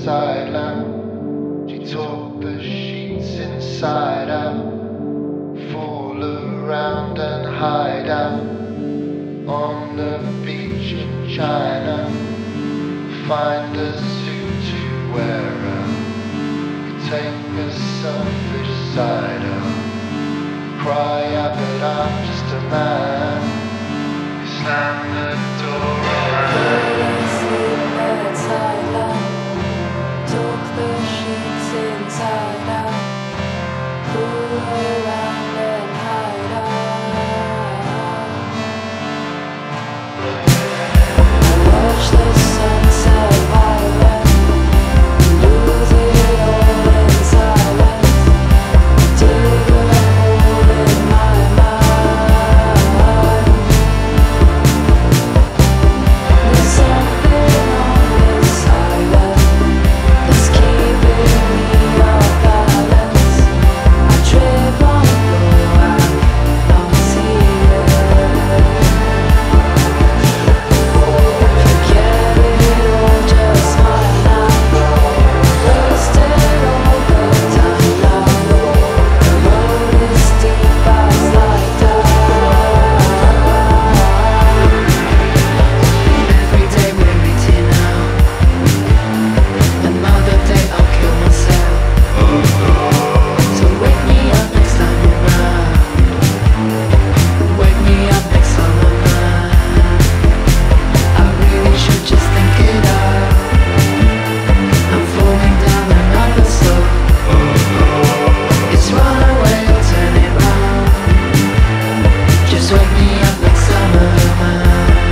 bedside lamp. She tore the sheets inside out, fool around and hide out on the beach in China. Find a suit to wear out, you take a selfish side out. Cry out that I'm just a man, you slam the door around. Bedside lamp, took the sheets inside out, pull around and hide out. I watch the sunset violent, lose it all in silence, dig a hole in my mind. There's something on this island that's keeping me off balance. I trip on the floor, I cannot see it. Forget it all, just smile now. Wasted all the time now. The road is steep, I slide down. Every day we're meeting now. Another day I'll kill myself. So wake me up next time you're around. Wake me up next time I'm around. I really should just think it out. I'm falling down another slope. It's run away or turn it round. Just wake me up next time I'm around.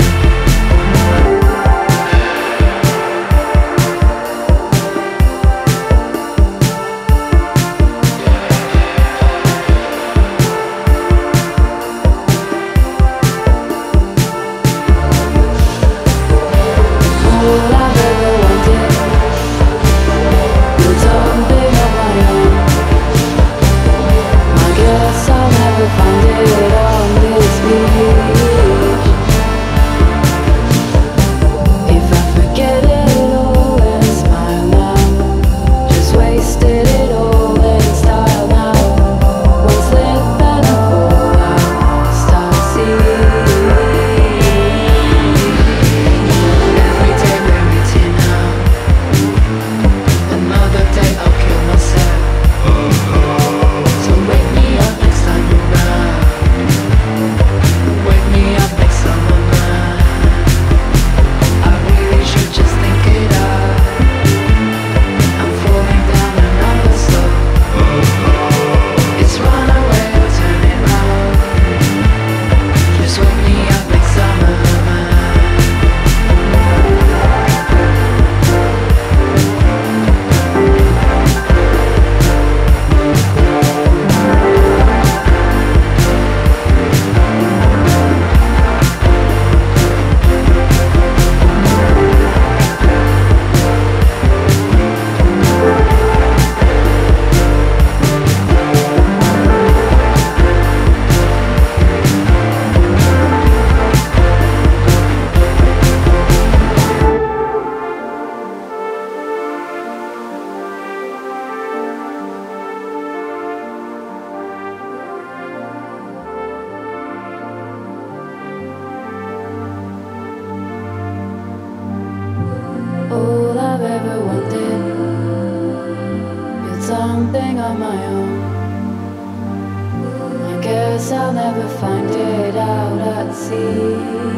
All I've ever wanted, built something of my own. I guess I'll never find it on this beach. If I forget it all and smile now, just wasted it all in style now. One slip and I fall out, start seeing. Every day we're meeting now. Another day I'll kill myself. So wake me up next time you're around. Wake me up next time I'm around. I really should just think it out. I'm falling down another slope. It's run away or turn it round. Just wake me up next time I'm around. All I've ever wanted, built something on my own. I guess I'll never find it out at sea.